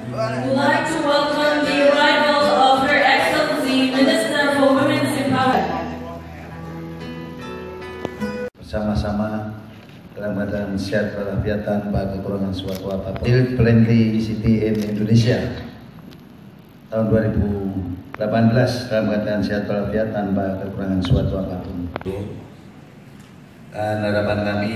We'd like to welcome the arrival of Her Excellency Minister for Women's Empowerment. Bersama-sama dalam keadaan sehat walafiat tanpa kekurangan suatu apapun. Field Friendly CTM Indonesia tahun 2018 dalam keadaan sehat walafiat tanpa kekurangan suatu apapun. Dan harapan kami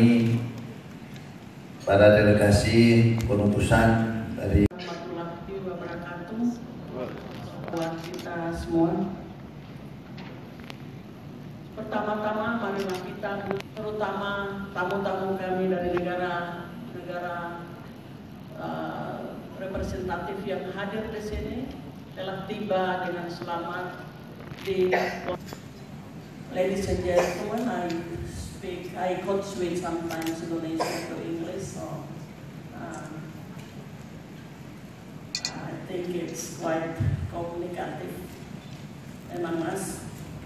para delegasi penutusan dari warahmatullahi wabarakatuh buat kita semua. Pertama-tama marilah kita, terutama tamu-tamu kami dari negara representatif yang hadir di sini telah tiba dengan selamat di. Ladies and gentlemen, I could switch sometimes Indonesian to English, so I think it's quite communicative among us.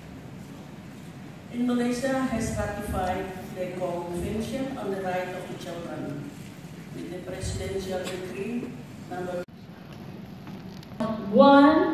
Indonesia has ratified the Convention on the Right of the Children with the Presidential Decree number 1